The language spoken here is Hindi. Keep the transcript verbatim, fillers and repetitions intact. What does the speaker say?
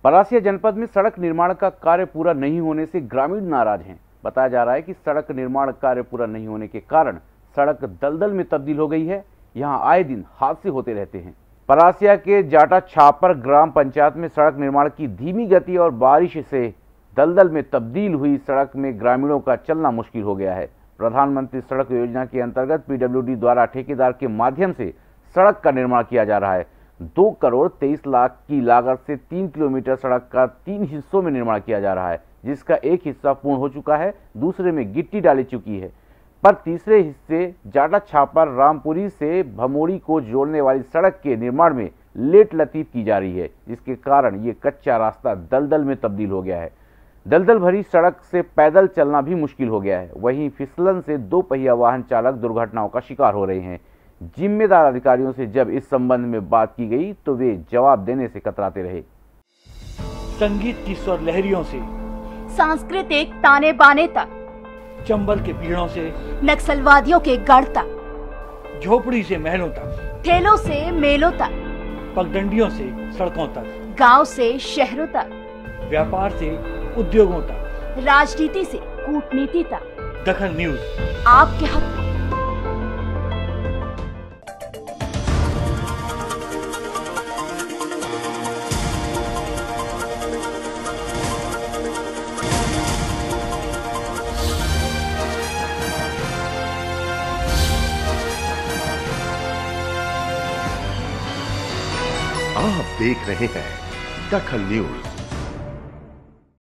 परासिया जनपद में सड़क निर्माण का कार्य पूरा नहीं होने से ग्रामीण नाराज हैं। बताया जा रहा है कि सड़क निर्माण कार्य पूरा नहीं होने के कारण सड़क दलदल में तब्दील हो गई है। यहां आए दिन हादसे होते रहते हैं। परासिया के जाटा छापर ग्राम पंचायत में सड़क निर्माण की धीमी गति और बारिश से दलदल में तब्दील हुई सड़क में ग्रामीणों का चलना मुश्किल हो गया है। प्रधानमंत्री सड़क योजना के अंतर्गत पीडब्ल्यूडी द्वारा ठेकेदार के माध्यम से सड़क का निर्माण किया जा रहा है। दो करोड़ तेईस लाख की लागत से तीन किलोमीटर सड़क का तीन हिस्सों में निर्माण किया जा रहा है, जिसका एक हिस्सा पूर्ण हो चुका है, दूसरे में गिट्टी डाली चुकी है, पर तीसरे हिस्से जाटा छापर रामपुरी से भमोड़ी को जोड़ने वाली सड़क के निर्माण में लेट लतीफ की जा रही है, जिसके कारण ये कच्चा रास्ता दलदल में तब्दील हो गया है। दलदल भरी सड़क से पैदल चलना भी मुश्किल हो गया है। वहीं फिसलन से दो पहिया वाहन चालक दुर्घटनाओं का शिकार हो रहे हैं। जिम्मेदार अधिकारियों से जब इस संबंध में बात की गई तो वे जवाब देने से कतराते रहे। संगीत की स्वर लहरियों से सांस्कृतिक ताने बाने तक, चंबल के पीड़ों से नक्सलवादियों के गढ़ तक, झोपड़ी से महलों तक, ठेलों से मेलों तक, पगडंडियों से सड़कों तक, गांव से शहरों तक, व्यापार से उद्योगों तक, राजनीति से कूटनीति तक, दखल न्यूज आपके हक में। आप देख रहे हैं दखल न्यूज।